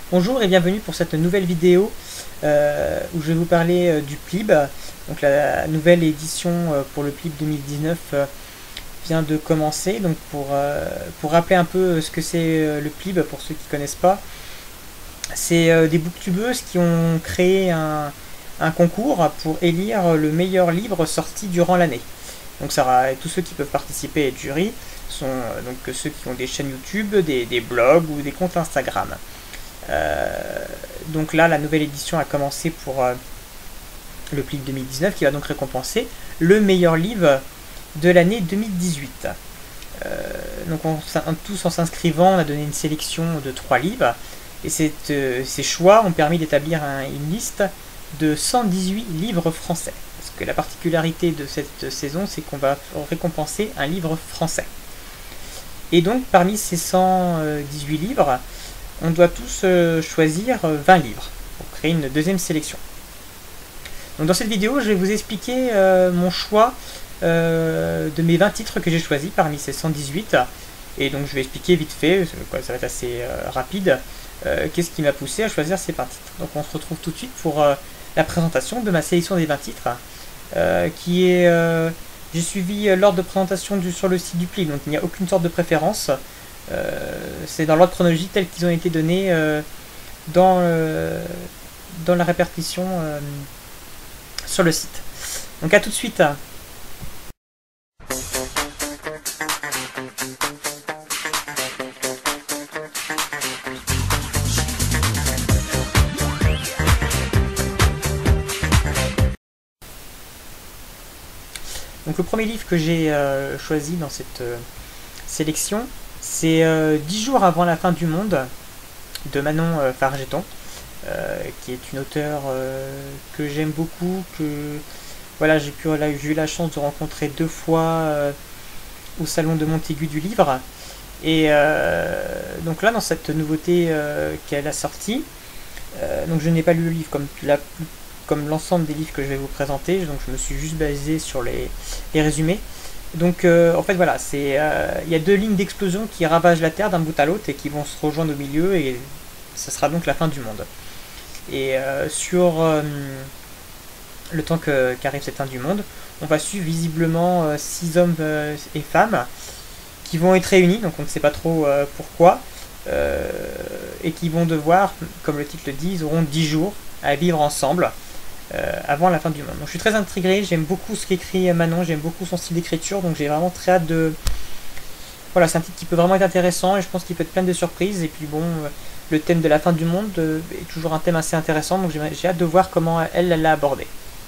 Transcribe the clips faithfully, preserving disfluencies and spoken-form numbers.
Bonjour et bienvenue pour cette nouvelle vidéo euh, où je vais vous parler euh, du P L I B. Donc la nouvelle édition euh, pour le P L I B deux mille dix-neuf euh, vient de commencer. Donc pour, euh, pour rappeler un peu ce que c'est euh, le P L I B pour ceux qui ne connaissent pas, c'est euh, des booktubeuses qui ont créé un, un concours pour élire le meilleur livre sorti durant l'année. Donc ça, tous ceux qui peuvent participer et être jury sont euh, donc ceux qui ont des chaînes YouTube, des, des blogs ou des comptes Instagram. Euh, donc là, la nouvelle édition a commencé pour euh, le P L I B deux mille dix-neuf, qui va donc récompenser le meilleur livre de l'année deux mille dix-huit. Euh, donc on, tous en s'inscrivant, on a donné une sélection de trois livres, et cette, euh, ces choix ont permis d'établir un, une liste de cent dix-huit livres français. Parce que la particularité de cette saison, c'est qu'on va récompenser un livre français. Et donc parmi ces cent dix-huit livres, on doit tous euh, choisir vingt livres pour créer une deuxième sélection. Donc dans cette vidéo, je vais vous expliquer euh, mon choix euh, de mes vingt titres que j'ai choisis parmi ces cent dix-huit. Et donc je vais expliquer vite fait, ça va être assez euh, rapide, euh, qu'est-ce qui m'a poussé à choisir ces vingt titres. Donc on se retrouve tout de suite pour euh, la présentation de ma sélection des vingt titres, euh, qui est... Euh, j'ai suivi l'ordre de présentation du, sur le site du P L I B, donc il n'y a aucune sorte de préférence. Euh, c'est dans l'ordre chronologique tel qu'ils ont été donnés euh, dans, euh, dans la répartition euh, sur le site. Donc à tout de suite. Donc le premier livre que j'ai euh, choisi dans cette euh, sélection, c'est euh, dix jours avant la fin du monde de Manon euh, Fargeton, euh, qui est une auteure euh, que j'aime beaucoup, que voilà, j'ai pu là, j'ai eu la chance de rencontrer deux fois euh, au salon de Montaigu du livre. Et euh, donc là, dans cette nouveauté euh, qu'elle a sortie, euh, donc je n'ai pas lu le livre comme la comme l'ensemble des livres que je vais vous présenter, donc je me suis juste basé sur les, les résumés. Donc euh, en fait voilà, c'est euh, il y a deux lignes d'explosion qui ravagent la Terre d'un bout à l'autre et qui vont se rejoindre au milieu, et ce sera donc la fin du monde. Et euh, sur euh, le temps que, qu'arrive cette fin du monde, on va suivre visiblement euh, six hommes euh, et femmes qui vont être réunis, donc on ne sait pas trop euh, pourquoi, euh, et qui vont devoir, comme le titre le dit, ils auront dix jours à vivre ensemble euh, avant la fin du monde. Donc je suis très intrigué, j'aime beaucoup ce qu'écrit Manon, j'aime beaucoup son style d'écriture, donc j'ai vraiment très hâte de... Voilà, c'est un titre qui peut vraiment être intéressant et je pense qu'il peut être plein de surprises. Et puis bon, euh, le thème de la fin du monde euh, est toujours un thème assez intéressant, donc j'ai, j'ai hâte de voir comment elle, elle l'a abordé.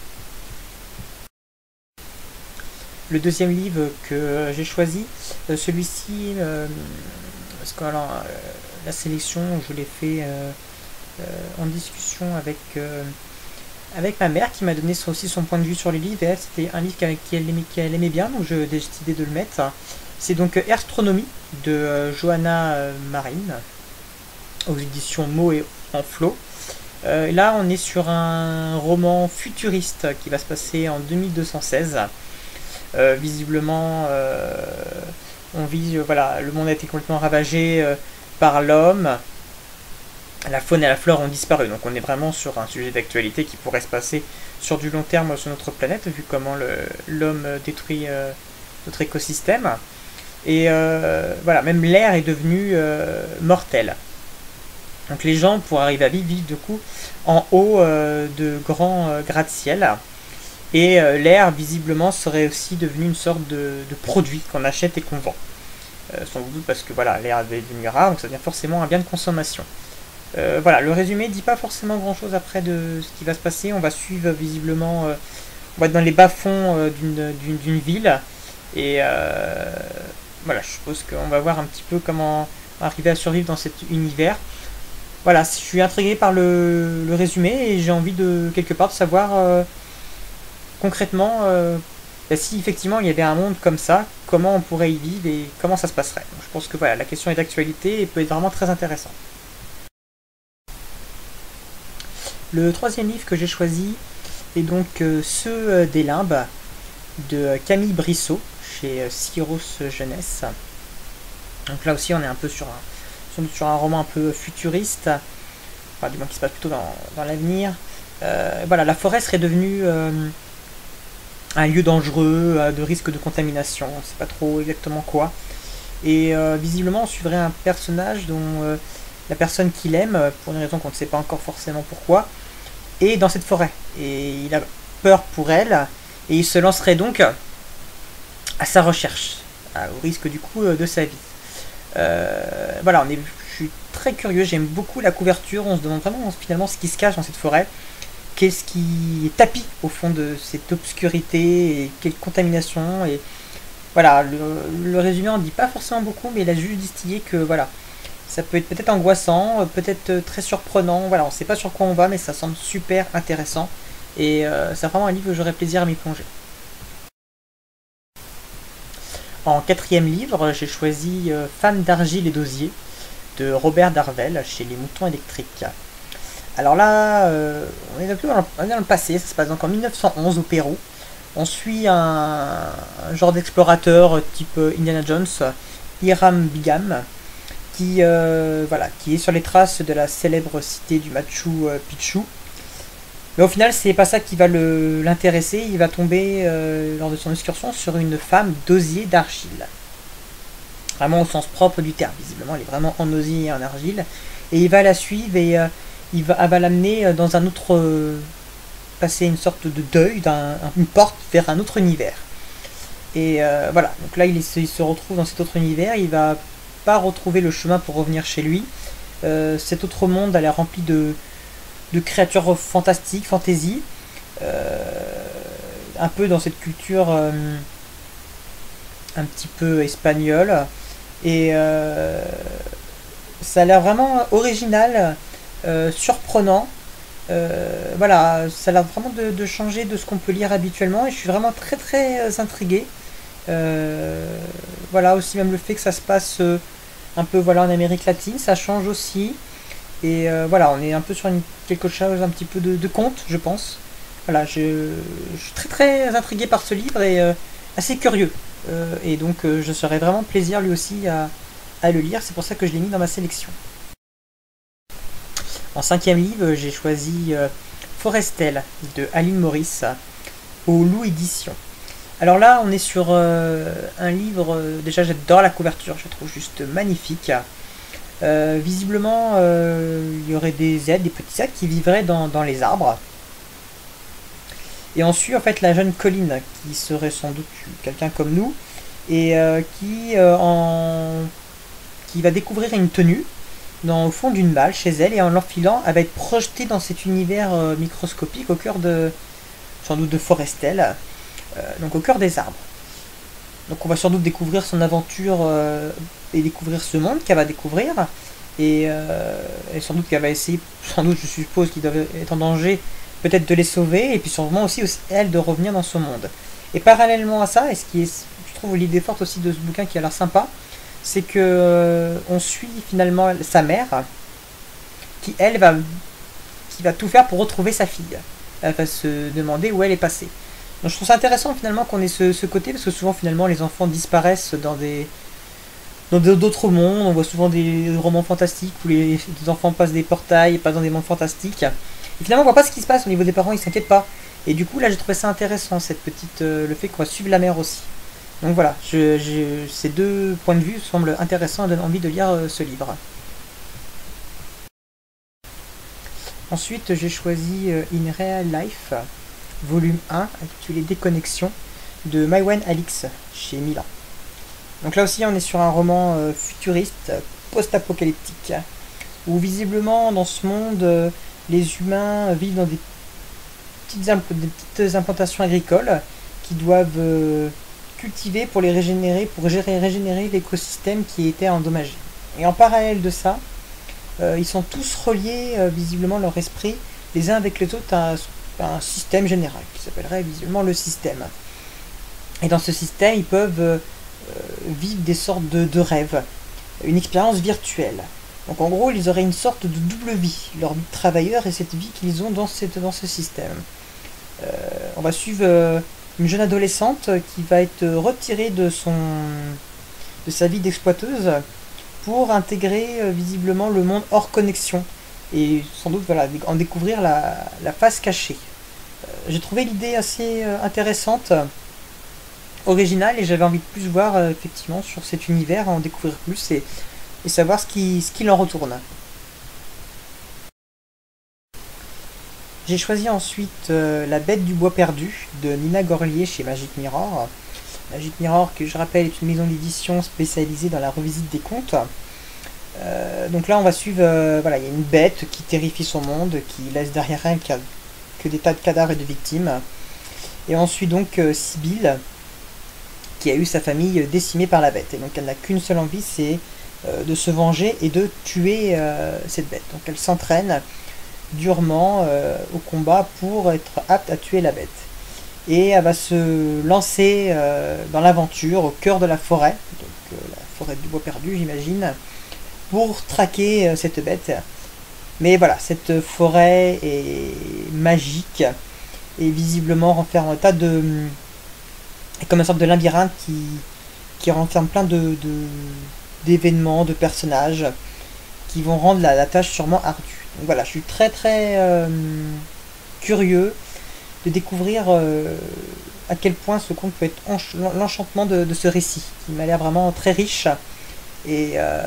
Le deuxième livre que euh, j'ai choisi, euh, celui-ci, euh, parce que alors, euh, la sélection, je l'ai fait euh, euh, en discussion avec... Euh, avec ma mère qui m'a donné aussi son point de vue sur les livres, et elle, c'était un livre qu'elle aimait, qu'elle aimait bien, donc j'ai décidé de le mettre. C'est donc Herstronomie de euh, Johanna euh, Marine, aux éditions Mots et Enflot. Euh, là, on est sur un roman futuriste qui va se passer en deux mille deux cent seize. Euh, visiblement, euh, on vit, euh, voilà, le monde a été complètement ravagé euh, par l'homme. La faune et la flore ont disparu, donc on est vraiment sur un sujet d'actualité qui pourrait se passer sur du long terme sur notre planète, vu comment l'homme détruit euh, notre écosystème. Et euh, voilà, même l'air est devenu euh, mortel. Donc les gens, pour arriver à vivre, vivent du coup en haut euh, de grands euh, gratte-ciel. Et euh, l'air, visiblement, serait aussi devenu une sorte de, de produit qu'on achète et qu'on vend. Euh, sans doute parce que voilà, l'air est devenu rare, donc ça devient forcément un bien de consommation. Euh, voilà, le résumé dit pas forcément grand chose après de ce qui va se passer. On va suivre visiblement, euh, on va être dans les bas-fonds euh, d'une, d'une, d'une ville, et euh, voilà, je suppose qu'on va voir un petit peu comment arriver à survivre dans cet univers. Voilà, je suis intrigué par le, le résumé, et j'ai envie de quelque part de savoir euh, concrètement euh, bah, si effectivement il y avait un monde comme ça, comment on pourrait y vivre et comment ça se passerait. Donc, je pense que voilà, la question est d'actualité et peut être vraiment très intéressante. Le troisième livre que j'ai choisi est donc euh, Ceux euh, des Limbes de Camille Brissot chez euh, Syros Jeunesse. Donc là aussi on est un peu sur un, sur un roman un peu futuriste enfin du moins qui se passe plutôt dans, dans l'avenir. Euh, voilà, la forêt serait devenue euh, un lieu dangereux, euh, de risque de contamination, on ne sait pas trop exactement quoi. Et euh, visiblement on suivrait un personnage dont euh, la personne qu'il aime, pour une raison qu'on ne sait pas encore forcément pourquoi, est dans cette forêt. Et il a peur pour elle, et il se lancerait donc à sa recherche, au risque du coup de sa vie. Euh, voilà, on est, je suis très curieux, j'aime beaucoup la couverture, on se demande vraiment finalement ce qui se cache dans cette forêt, qu'est-ce qui est tapis au fond de cette obscurité, et quelle contamination, et voilà, le, le résumé en dit pas forcément beaucoup, mais il a juste distillé que voilà, ça peut être peut-être angoissant, peut-être très surprenant, voilà, on sait pas sur quoi on va, mais ça semble super intéressant, et euh, c'est vraiment un livre que j'aurais plaisir à m'y plonger. En quatrième livre, j'ai choisi euh, Femme d'argile et d'osier de Robert Darvel chez Les Moutons Électriques. Alors là, euh, on est un peu dans le, dans le passé, ça se passe donc en mille neuf cent onze au Pérou. On suit un, un genre d'explorateur type Indiana Jones, Hiram Bingham, qui, euh, voilà, qui est sur les traces de la célèbre cité du Machu Picchu. Mais au final, c'est pas ça qui va l'intéresser, il va tomber euh, lors de son excursion sur une femme d'osier d'argile. Vraiment au sens propre du terme, visiblement, elle est vraiment en osier et en argile. Et il va la suivre et euh, il va, va l'amener dans un autre... Euh, passer une sorte de deuil, un, une porte vers un autre univers. Et euh, voilà, donc là il, est, il se retrouve dans cet autre univers, il va pas retrouver le chemin pour revenir chez lui. Euh, cet autre monde a l'air rempli de, de créatures fantastiques, fantasy, euh, un peu dans cette culture euh, un petit peu espagnole. Et euh, ça a l'air vraiment original, euh, surprenant. Euh, voilà, ça a l'air vraiment de, de changer de ce qu'on peut lire habituellement et je suis vraiment très très intrigué. Euh, voilà, aussi même le fait que ça se passe euh, un peu voilà en Amérique latine, ça change aussi. Et euh, voilà, on est un peu sur une, quelque chose un petit peu de, de conte, je pense. Voilà, je, je suis très très intrigué par ce livre et euh, assez curieux. Euh, et donc euh, je serais vraiment plaisir lui aussi à, à le lire, c'est pour ça que je l'ai mis dans ma sélection. En cinquième livre, j'ai choisi euh, Forestel de Aline Maurice au Loup Édition. Alors là, on est sur euh, un livre, euh, déjà j'adore la couverture, je la trouve juste magnifique. Euh, visiblement, euh, il y aurait des aides, des petits êtres qui vivraient dans, dans les arbres. Et on suit en fait la jeune Colline, qui serait sans doute quelqu'un comme nous, et euh, qui, euh, en... qui va découvrir une tenue dans, au fond d'une balle chez elle, et en l'enfilant, elle va être projetée dans cet univers euh, microscopique au cœur de, sans doute de Forestel, euh, donc au cœur des arbres. Donc on va sans doute découvrir son aventure euh, et découvrir ce monde qu'elle va découvrir, et, euh, et sans doute qu'elle va essayer, sans doute je suppose qu'il doit être en danger, peut-être de les sauver, et puis sûrement aussi elle de revenir dans ce monde. Et parallèlement à ça, et ce qui est, je trouve l'idée forte aussi de ce bouquin qui a l'air sympa, c'est que euh, on suit finalement sa mère, qui elle va, qui va tout faire pour retrouver sa fille. Elle va se demander où elle est passée. Donc je trouve ça intéressant finalement qu'on ait ce, ce côté, parce que souvent finalement les enfants disparaissent dans des dans d'autres mondes. On voit souvent des romans fantastiques où les, les enfants passent des portails et passent dans des mondes fantastiques. Et finalement on voit pas ce qui se passe au niveau des parents, ils s'inquiètent pas. Et du coup là j'ai trouvé ça intéressant, cette petite, euh, le fait qu'on va suivre la mère aussi. Donc voilà, je, je, ces deux points de vue semblent intéressants et donnent envie de lire euh, ce livre. Ensuite, j'ai choisi euh, In Real Life, volume un, intitulé Déconnexion, de Maïwen Alix, chez Milan. Donc là aussi, on est sur un roman euh, futuriste, post-apocalyptique, où visiblement, dans ce monde, euh, les humains vivent dans des petites, des petites implantations agricoles qui doivent... Euh, cultiver pour les régénérer, pour gérer, régénérer l'écosystème qui était endommagé. Et en parallèle de ça, euh, ils sont tous reliés, euh, visiblement leur esprit, les uns avec les autres, à, à un système général, qui s'appellerait visiblement le système. Et dans ce système, ils peuvent euh, vivre des sortes de, de rêves, une expérience virtuelle. Donc en gros, ils auraient une sorte de double vie, leur vie de travailleur et cette vie qu'ils ont dans, cette, dans ce système. Euh, on va suivre... Euh, une jeune adolescente qui va être retirée de, son, de sa vie d'exploiteuse pour intégrer euh, visiblement le monde hors connexion. et sans doute voilà, en découvrir la, la face cachée. Euh, J'ai trouvé l'idée assez euh, intéressante, originale, et j'avais envie de plus voir euh, effectivement sur cet univers, en découvrir plus et, et savoir ce qui, ce qu'il en retourne. J'ai choisi ensuite euh, La Bête du Bois Perdu de Nina Gorlier chez Magic Mirror. Magic Mirror, que je rappelle, est une maison d'édition spécialisée dans la revisite des contes. Euh, donc là, on va suivre. Euh, voilà, il y a une bête qui terrifie son monde, qui laisse derrière elle que, que des tas de cadavres et de victimes. Et on suit donc euh, Sibylle, qui a eu sa famille décimée par la bête. Et donc elle n'a qu'une seule envie, c'est euh, de se venger et de tuer euh, cette bête. Donc elle s'entraîne durement euh, au combat pour être apte à tuer la bête. Et elle va se lancer euh, dans l'aventure au cœur de la forêt, donc euh, la forêt du bois perdu j'imagine, pour traquer euh, cette bête. Mais voilà, cette forêt est magique et visiblement renferme un tas de... comme une sorte de labyrinthe qui, qui renferme plein de, de- d'événements, de personnages qui vont rendre la, la tâche sûrement ardue. Donc voilà, je suis très très euh, curieux de découvrir euh, à quel point ce conte peut être ench- l'enchantement de, de ce récit, qui m'a l'air vraiment très riche. Et, euh,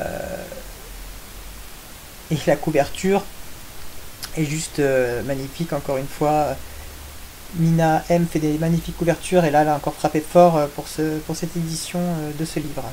et la couverture est juste euh, magnifique, encore une fois. Mina M fait des magnifiques couvertures, et là elle a encore frappé fort euh, pour, ce, pour cette édition euh, de ce livre.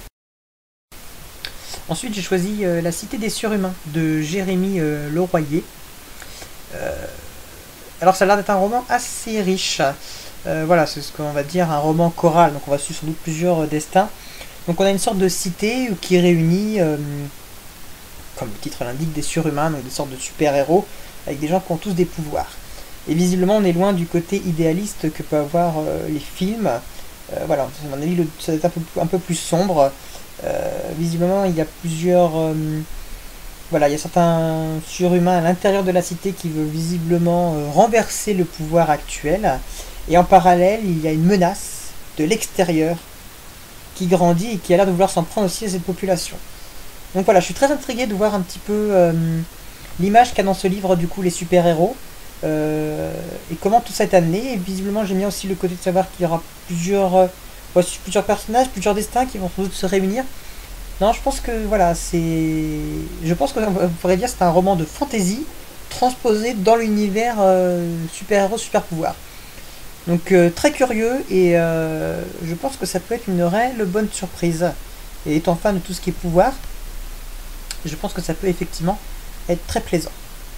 Ensuite j'ai choisi euh, La Cité des Surhumains de Jérémy euh, Leroyer. Euh, alors ça a l'air d'être un roman assez riche. Euh, voilà, c'est ce qu'on va dire un roman choral, donc on va suivre sans doute plusieurs euh, destins. Donc on a une sorte de cité qui réunit, euh, comme le titre l'indique, des surhumains, donc des sortes de super-héros, avec des gens qui ont tous des pouvoirs. Et visiblement on est loin du côté idéaliste que peuvent avoir euh, les films. Euh, voilà, à mon avis le- ça va être un peu, un peu plus sombre. Euh, visiblement il y a plusieurs... euh, voilà, il y a certains surhumains à l'intérieur de la cité qui veulent visiblement euh, renverser le pouvoir actuel. Et en parallèle, il y a une menace de l'extérieur qui grandit et qui a l'air de vouloir s'en prendre aussi à cette population. Donc voilà, je suis très intrigué de voir un petit peu euh, l'image qu'a dans ce livre du coup les super-héros, euh, et comment tout ça est amené. Et visiblement j'aime bien aussi le côté de savoir qu'il y aura plusieurs, euh, ouais, plusieurs personnages, plusieurs destins qui vont sans doute se réunir. Non, je pense que voilà, c'est. Je pense qu'on pourrait dire que c'est un roman de fantasy transposé dans l'univers euh, super-héros, super-pouvoir. Donc euh, très curieux, et euh, je pense que ça peut être une réelle bonne surprise. Et étant fan de tout ce qui est pouvoir, je pense que ça peut effectivement être très plaisant.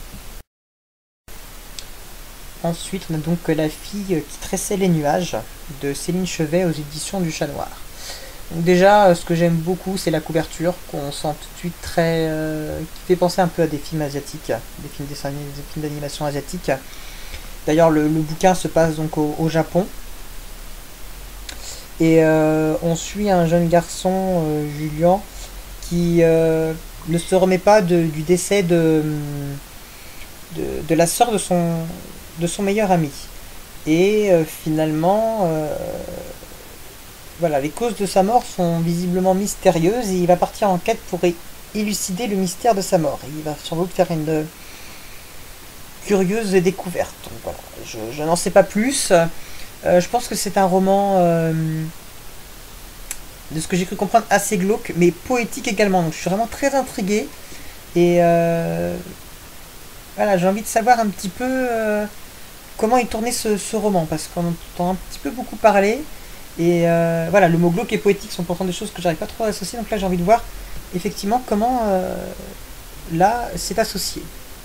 Ensuite, on a donc La fille qui tressait les nuages de Céline Chevet aux éditions du Chat Noir. Donc déjà, euh, ce que j'aime beaucoup, c'est la couverture, qu'on sent tout de suite très... euh, qui fait penser un peu à des films asiatiques, des films dessin animé- des films d'animation asiatiques. D'ailleurs, le, le bouquin se passe donc au, au Japon, et euh, on suit un jeune garçon, euh, Julien, qui euh, ne se remet pas de- du décès de, de, de la sœur de son, de son meilleur ami. Et euh, finalement, euh, voilà, les causes de sa mort sont visiblement mystérieuses, et il va partir en quête pour é- élucider le mystère de sa mort. Et il va sans doute faire une euh, curieuse découverte. Donc voilà, je, je n'en sais pas plus. Euh, je pense que c'est un roman, euh, de ce que j'ai cru comprendre, assez glauque, mais poétique également. Donc je suis vraiment très intrigué. Et euh, voilà, j'ai envie de savoir un petit peu euh, comment est tourné ce, ce roman, parce qu'on entend un petit peu beaucoup parler. Et euh, voilà, le mot glauque et poétique sont pourtant des choses que j'arrive pas trop à associer. Donc là, j'ai envie de voir effectivement comment euh, là c'est associé.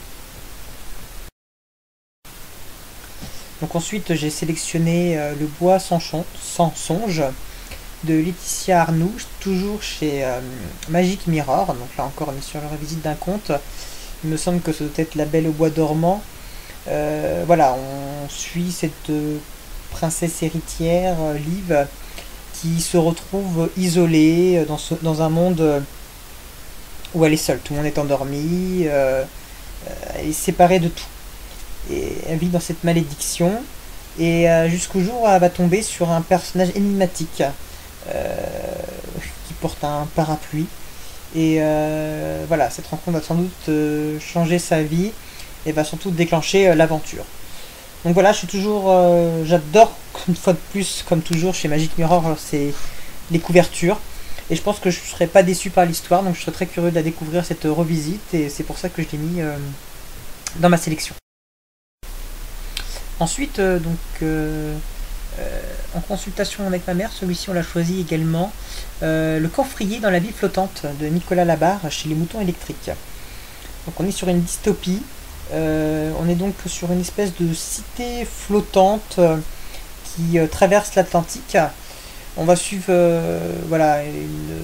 Donc ensuite, j'ai sélectionné euh, Le Bois sans, chon- sans songe de Laetitia Arnoux, toujours chez euh, Magic Mirror. Donc là encore, on est sur la revisite d'un conte. Il me semble que ça doit être La Belle au Bois dormant. Euh, voilà, on suit cette euh, princesse héritière, euh, Liv, qui se retrouve isolée euh, dans, ce- dans un monde euh, où elle est seule. Tout le monde est endormi, euh, euh, elle est séparée de tout. Et elle vit dans cette malédiction. Et euh, jusqu'au jour où elle va tomber sur un personnage énigmatique, euh, qui porte un parapluie. Et euh, voilà, cette rencontre va sans doute euh, changer sa vie et va surtout déclencher euh, l'aventure. Donc voilà, je suis toujours, euh, j'adore une fois de plus, comme toujours chez Magic Mirror, c'est les couvertures. Et je pense que je ne serai pas déçu par l'histoire, donc je serais très curieux de la découvrir, cette revisite, et c'est pour ça que je l'ai mis euh, dans ma sélection. Ensuite, euh, donc, euh, euh, en consultation avec ma mère, celui-ci on l'a choisi également, euh, Le Camphrier dans la ville flottante de Nicolas Labarre chez les Moutons électriques. Donc on est sur une dystopie, euh, on est donc sur une espèce de cité flottante euh, qui euh, traverse l'Atlantique. On va suivre euh, voilà, une,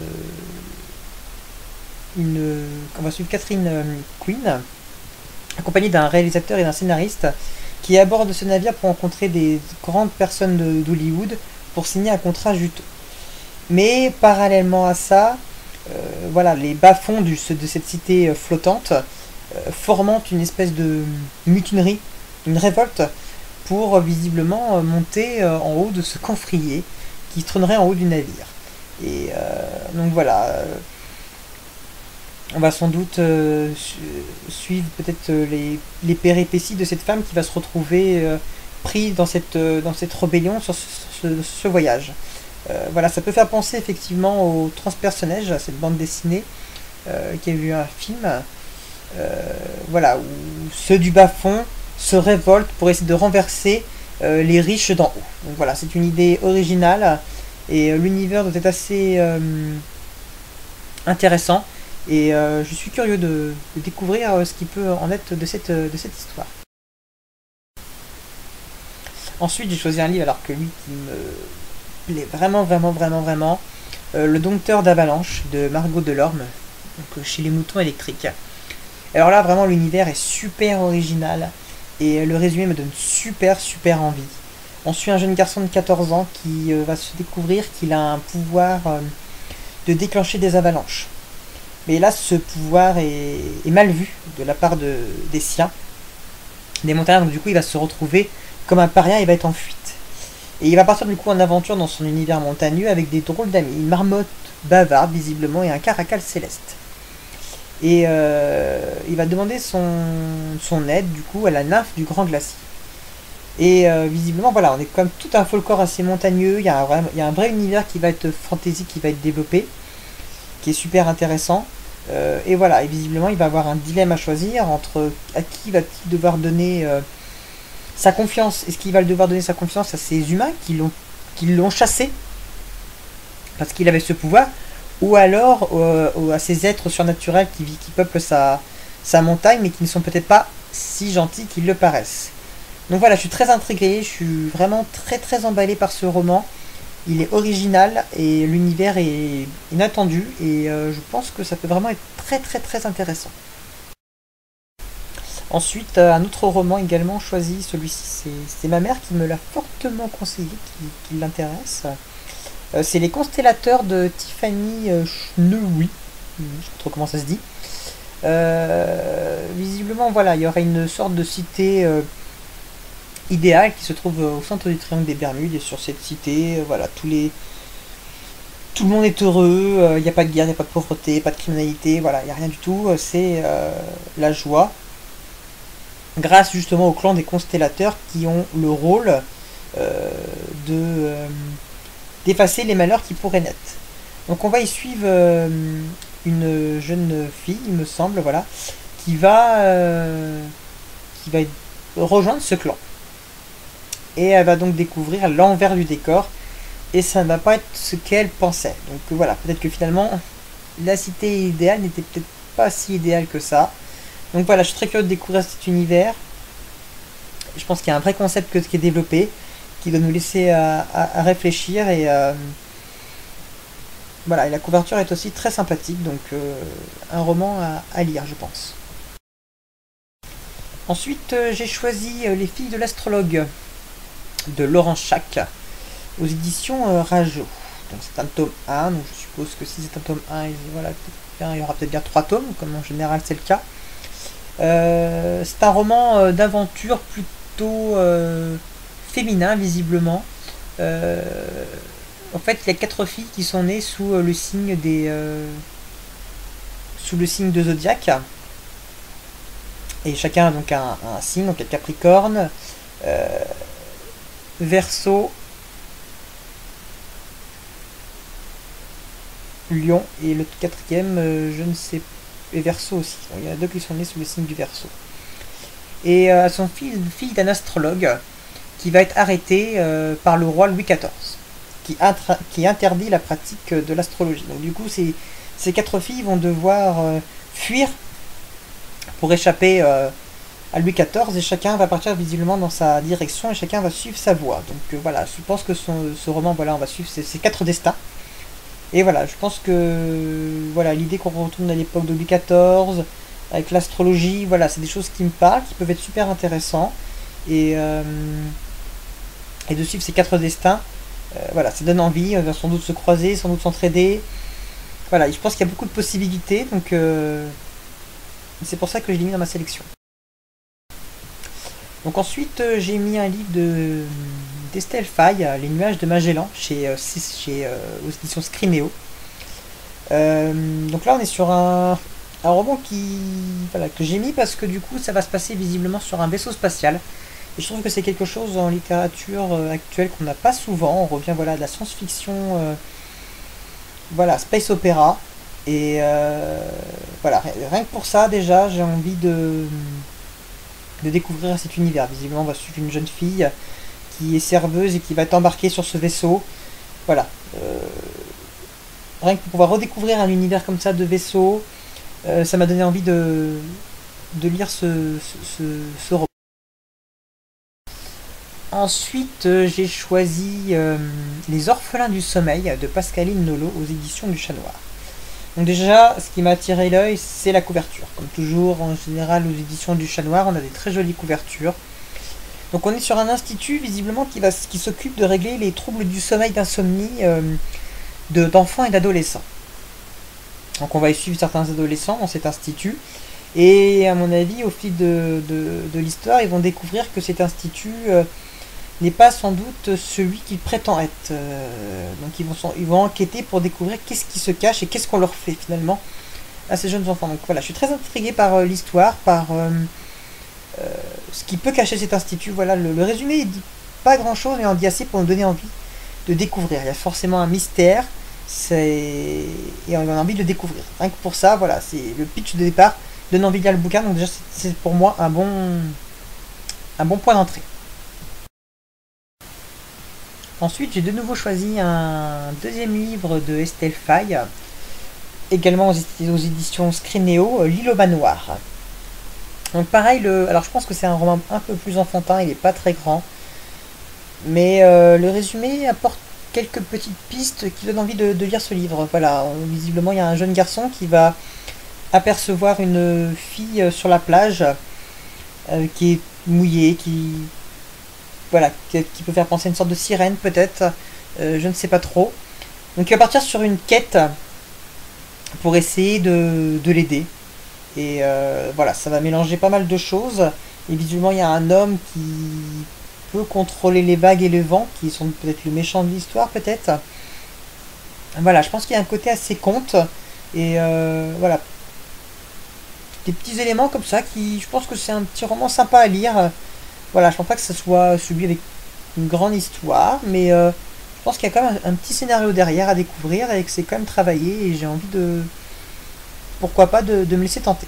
une, on va suivre Catherine euh, Quinn, accompagnée d'un réalisateur et d'un scénariste, qui aborde ce navire pour rencontrer des grandes personnes d'Hollywood pour signer un contrat juteux. Mais parallèlement à ça, euh, voilà, les bas-fonds du- de cette cité flottante euh, forment une espèce de mutinerie, une révolte, pour euh, visiblement euh, monter euh, en haut de ce camphrier qui trônerait en haut du navire. Et euh, donc voilà, euh, on va sans doute euh, su- suivre peut-être euh, les, les péripéties de cette femme qui va se retrouver euh, prise dans cette, euh, dans cette rébellion sur ce, ce- ce voyage. Euh, voilà, ça peut faire penser effectivement au Transpersonnage, à cette bande dessinée euh, qui a eu un film, euh, voilà, où ceux du bas-fond se révoltent pour essayer de renverser euh, les riches d'en haut. Donc voilà, c'est une idée originale et euh, l'univers doit être assez euh, intéressant. Et euh, je suis curieux de, de découvrir euh, ce qui peut en être de cette, de cette histoire. Ensuite, j'ai choisi un livre alors que lui qui me plaît vraiment, vraiment, vraiment, vraiment. Euh, Le Dompteur d'Avalanche de Margot Delorme, donc, euh, chez les Moutons électriques. Alors là, vraiment, l'univers est super original et euh, le résumé me donne super, super envie. On suit un jeune garçon de quatorze ans qui euh, va se découvrir qu'il a un pouvoir euh, de déclencher des avalanches. Mais là, ce pouvoir est, est mal vu de la part de, des siens, des montagnards. Donc du coup, il va se retrouver comme un paria, il va être en fuite. Et il va partir du coup en aventure dans son univers montagneux avec des drôles d'amis, une marmotte bavarde visiblement et un caracal céleste. Et euh, il va demander son, son aide du coup à la nymphe du grand glacier. Et euh, visiblement, voilà, on est comme tout un folklore assez montagneux. Il y, a un vrai, il y a un vrai univers qui va être fantasy, qui va être développé, qui est super intéressant. Euh, et voilà, et visiblement, il va avoir un dilemme à choisir entre à qui va-t-il devoir donner euh, sa confiance. Est-ce qu'il va devoir donner sa confiance à ces humains qui l'ont qui l'ont chassé parce qu'il avait ce pouvoir, ou alors euh, à ces êtres surnaturels qui, qui peuplent sa, sa montagne, mais qui ne sont peut-être pas si gentils qu'ils le paraissent. Donc voilà, je suis très intrigué, je suis vraiment très très emballé par ce roman. Il est original et l'univers est inattendu et euh, je pense que ça peut vraiment être très très très intéressant. Ensuite, euh, un autre roman également choisi, celui-ci c'est ma mère qui me l'a fortement conseillé, qui, qui l'intéresse. Euh, c'est Les Constellateurs de Tiffany euh, Chenoui, je ne sais pas trop comment ça se dit. Euh, visiblement, voilà, il y aurait une sorte de cité euh, idéale qui se trouve au centre du triangle des Bermudes, et sur cette cité, euh, voilà, tous les tout le monde est heureux, il euh, n'y a pas de guerre, il n'y a pas de pauvreté, pas de criminalité, voilà, il n'y a rien du tout, c'est euh, la joie, grâce justement au clan des constellateurs qui ont le rôle euh, de euh, d'effacer les malheurs qui pourraient naître. Donc on va y suivre euh, une jeune fille, il me semble, voilà, qui va euh, qui va rejoindre ce clan. Et elle va donc découvrir l'envers du décor, et ça ne va pas être ce qu'elle pensait. Donc voilà, peut-être que finalement, la cité idéale n'était peut-être pas si idéale que ça. Donc voilà, je suis très curieux de découvrir cet univers. Je pense qu'il y a un vrai concept qui est développé, qui doit nous laisser à, à, à réfléchir, et euh, voilà, et la couverture est aussi très sympathique, donc euh, un roman à, à lire, je pense. Ensuite, euh, j'ai choisi euh, Les Filles de l'astrologue de Laurent Chac aux éditions euh, Rajo. Donc c'est un tome un, donc je suppose que si c'est un tome un, il, voilà, il y aura peut-être bien trois tomes, comme en général c'est le cas. Euh, c'est un roman euh, d'aventure plutôt euh, féminin, visiblement. Euh, en fait, il y a quatre filles qui sont nées sous euh, le signe des, euh, sous le signe de Zodiac. Et chacun a donc un, un signe, donc il y a Capricorne, euh, Verseau, Lion, et le quatrième, euh, je ne sais pas, et Verseau aussi. Bon, il y en a deux qui sont nés sous le signe du Verseau. Et euh, elles sont filles, filles d'un astrologue qui va être arrêté euh, par le roi Louis quatorze, qui, qui interdit la pratique de l'astrologie. Donc du coup, ces, ces quatre filles vont devoir euh, fuir pour échapper euh, à Louis quatorze, et chacun va partir visiblement dans sa direction, et chacun va suivre sa voie. Donc euh, voilà, je pense que son, ce roman, voilà, on va suivre ces, ces quatre destins. Et voilà, je pense que voilà, l'idée qu'on retourne à l'époque de Louis quatorze, avec l'astrologie, voilà, c'est des choses qui me parlent, qui peuvent être super intéressants. Et, euh, et de suivre ces quatre destins, euh, voilà, ça donne envie, on va sans doute se croiser, sans doute s'entraider. Voilà, je pense qu'il y a beaucoup de possibilités, donc euh, c'est pour ça que je l'ai mis dans ma sélection. Donc ensuite, euh, j'ai mis un livre de d'Estelle Faye, Les Nuages de Magellan, chez, euh, chez euh, aux éditions Scrinéo. Euh, donc là, on est sur un, un roman qui, voilà, que j'ai mis parce que du coup, ça va se passer visiblement sur un vaisseau spatial. Et je trouve que c'est quelque chose en littérature euh, actuelle qu'on n'a pas souvent. On revient, voilà, de la science-fiction, euh, voilà, space opéra. Et euh, voilà, rien que pour ça, déjà, j'ai envie de, de découvrir cet univers. Visiblement, on va suivre une jeune fille qui est serveuse et qui va être embarquée sur ce vaisseau. Voilà. Euh, rien que pour pouvoir redécouvrir un univers comme ça de vaisseau, euh, ça m'a donné envie de, de lire ce, ce, ce roman. Ensuite, euh, j'ai choisi euh, Les Orphelins du Sommeil de Pascaline Nolot aux éditions du Chat Noir. Donc déjà, ce qui m'a attiré l'œil, c'est la couverture. Comme toujours, en général, aux éditions du Chat Noir, on a des très jolies couvertures. Donc on est sur un institut, visiblement, qui, va, qui s'occupe de régler les troubles du sommeil, d'insomnie euh, d'enfants et d'adolescents. Donc on va y suivre certains adolescents dans cet institut. Et à mon avis, au fil de, de, de l'histoire, ils vont découvrir que cet institut euh, n'est pas sans doute celui qu'il prétend être. Euh, donc ils vont, ils vont enquêter pour découvrir qu'est-ce qui se cache et qu'est-ce qu'on leur fait finalement à ces jeunes enfants. Donc voilà, je suis très intrigué par euh, l'histoire, par euh, euh, ce qui peut cacher cet institut. Voilà, le, le résumé il dit pas grand-chose, mais en dit assez pour nous donner envie de découvrir. Il y a forcément un mystère, et on a envie de le découvrir. Rien que pour ça, voilà, c'est le pitch de départ donne envie de lire le bouquin. Donc déjà, c'est pour moi un bon, un bon point d'entrée. Ensuite, j'ai de nouveau choisi un deuxième livre de Estelle Faye, également aux, aux éditions Scrinéo, L'île au manoir. Donc pareil, le, alors je pense que c'est un roman un peu plus enfantin, il n'est pas très grand, mais euh, le résumé apporte quelques petites pistes qui donnent envie de, de lire ce livre. Voilà, on, visiblement il y a un jeune garçon qui va apercevoir une fille sur la plage euh, qui est mouillée, qui... Voilà, qui peut faire penser à une sorte de sirène peut-être, euh, je ne sais pas trop. Donc il va partir sur une quête pour essayer de, de l'aider. Et euh, voilà, ça va mélanger pas mal de choses. Et visuellement, il y a un homme qui peut contrôler les vagues et le vent, qui sont peut-être le méchant de l'histoire, peut-être. Voilà, je pense qu'il y a un côté assez conte. Et euh, voilà, des petits éléments comme ça, qui, je pense que c'est un petit roman sympa à lire. Voilà, je pense pas que ce soit celui avec une grande histoire, mais euh, je pense qu'il y a quand même un, un petit scénario derrière à découvrir et que c'est quand même travaillé et j'ai envie de, pourquoi pas, de, de me laisser tenter.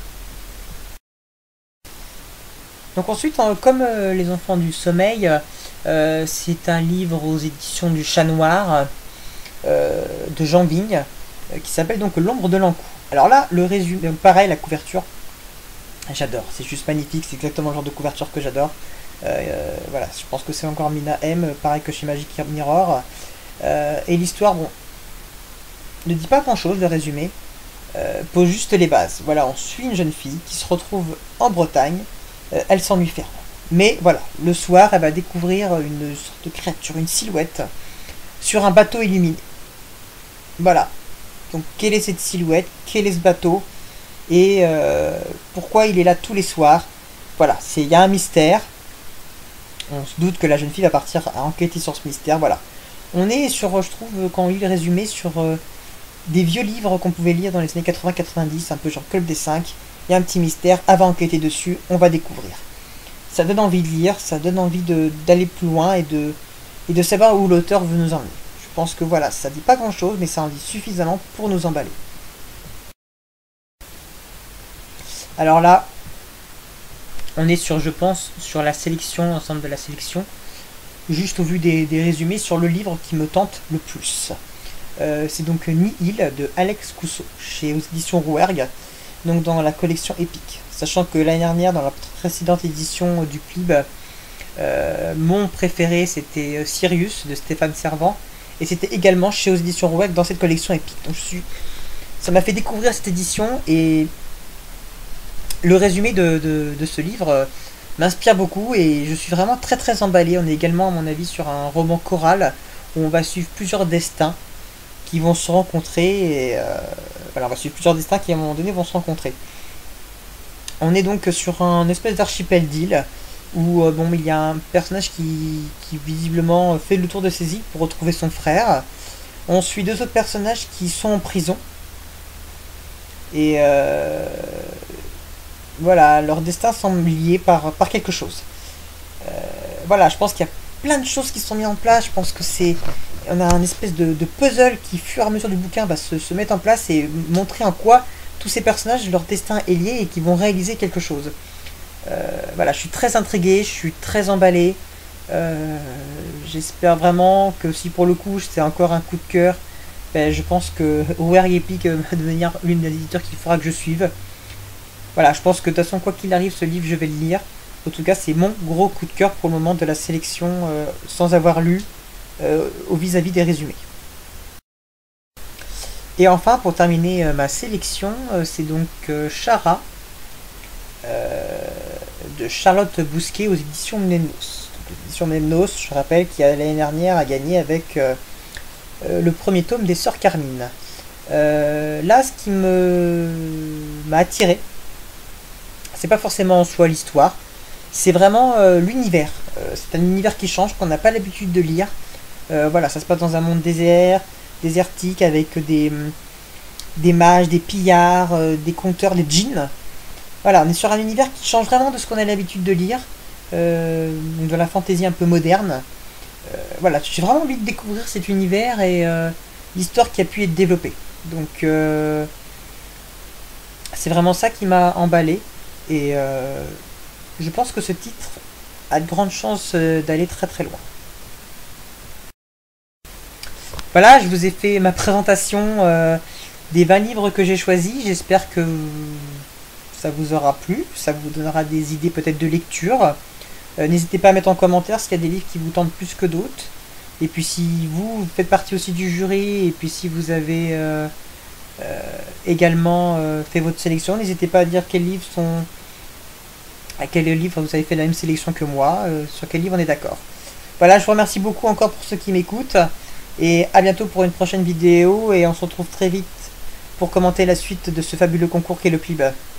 Donc ensuite, comme euh, Les Enfants du Sommeil, euh, c'est un livre aux éditions du Chat Noir euh, de Jean Vigne euh, qui s'appelle donc L'ombre de l'encou. Alors là, le résumé, pareil, la couverture, j'adore, c'est juste magnifique, c'est exactement le genre de couverture que j'adore. Euh, voilà, je pense que c'est encore Mina M, pareil que chez Magic Mirror. Euh, et l'histoire, bon, ne dit pas grand chose, le résumé, euh, pose juste les bases. Voilà, on suit une jeune fille qui se retrouve en Bretagne, euh, elle s'ennuie ferme. Mais voilà, le soir, elle va découvrir une sorte de créature, une silhouette, sur un bateau illuminé. Voilà, donc quelle est cette silhouette, quel est ce bateau, et euh, pourquoi il est là tous les soirs. Voilà, il y a un mystère. On se doute que la jeune fille va partir à enquêter sur ce mystère. Voilà. On est sur, je trouve, quand on lit le résumé, sur euh, des vieux livres qu'on pouvait lire dans les années quatre-vingts quatre-vingt-dix, un peu genre Club des cinq. Il y a un petit mystère, à va enquêter dessus, on va découvrir. Ça donne envie de lire, ça donne envie d'aller plus loin et de, et de savoir où l'auteur veut nous emmener. Je pense que voilà, ça dit pas grand chose, mais ça en dit suffisamment pour nous emballer. Alors là, on est sur, je pense, sur la sélection, l'ensemble de la sélection, juste au vu des, des résumés, sur le livre qui me tente le plus. Euh, c'est donc Nihil de Alex Cousseau, chez aux éditions Rouergue, donc dans la collection Épique. Sachant que l'année dernière, dans la précédente édition du P L I B, euh, mon préféré c'était Sirius de Stéphane Servant, et c'était également chez aux éditions Rouergue dans cette collection Épique. Donc je suis, ça m'a fait découvrir cette édition, et le résumé de, de, de ce livre euh, m'inspire beaucoup, et je suis vraiment très très emballé. On est également à mon avis sur un roman choral où on va suivre plusieurs destins qui vont se rencontrer, et euh, voilà, on va suivre plusieurs destins qui à un moment donné vont se rencontrer. On est donc sur un espèce d'archipel d'îles où euh, bon, il y a un personnage qui, qui visiblement fait le tour de ses îles pour retrouver son frère. On suit deux autres personnages qui sont en prison, et euh, voilà, leur destin semble lié par, par quelque chose. Euh, voilà, je pense qu'il y a plein de choses qui sont mises en place. Je pense que c'est, on a un espèce de, de puzzle qui, au fur et à mesure du bouquin, va se, se mettre en place et montrer en quoi tous ces personnages, leur destin est lié et qui vont réaliser quelque chose. Euh, voilà, je suis très intrigué, je suis très emballé. Euh, J'espère vraiment que si pour le coup c'est encore un coup de cœur, ben, je pense que Rouergue Épique va devenir l'une des éditeurs qu'il faudra que je suive. Voilà, je pense que de toute façon, quoi qu'il arrive, ce livre je vais le lire. En tout cas, c'est mon gros coup de cœur pour le moment de la sélection, euh, sans avoir lu euh, au vis-à-vis des résumés. Et enfin, pour terminer euh, ma sélection, euh, c'est donc euh, Chara euh, de Charlotte Bousquet aux éditions Mnenos. L'édition Mnenos, je rappelle, qui l'année dernière a gagné avec euh, euh, le premier tome des Sœurs Carmine. Euh, là, ce qui me m'a attiré, c'est pas forcément en soi l'histoire, c'est vraiment euh, l'univers. Euh, c'est un univers qui change, qu'on n'a pas l'habitude de lire. Euh, voilà, ça se passe dans un monde désert, désertique, avec des, des mages, des pillards, euh, des conteurs, des djinns. Voilà, on est sur un univers qui change vraiment de ce qu'on a l'habitude de lire, euh, de la fantaisie un peu moderne. Euh, voilà, j'ai vraiment envie de découvrir cet univers et euh, l'histoire qui a pu être développée. Donc, euh, c'est vraiment ça qui m'a emballé, et euh, je pense que ce titre a de grandes chances d'aller très très loin. Voilà, je vous ai fait ma présentation euh, des vingt livres que j'ai choisis. J'espère que ça vous aura plu, ça vous donnera des idées peut-être de lecture. Euh, N'hésitez pas à mettre en commentaire s'il y a des livres qui vous tentent plus que d'autres. Et puis si vous faites partie aussi du jury, et puis si vous avez euh, euh, également euh, fait votre sélection, n'hésitez pas à dire quels livres sont... à quel livre vous avez fait la même sélection que moi, euh, sur quel livre on est d'accord. Voilà, je vous remercie beaucoup encore pour ceux qui m'écoutent. Et à bientôt pour une prochaine vidéo, et on se retrouve très vite pour commenter la suite de ce fabuleux concours qu'est le P L I B.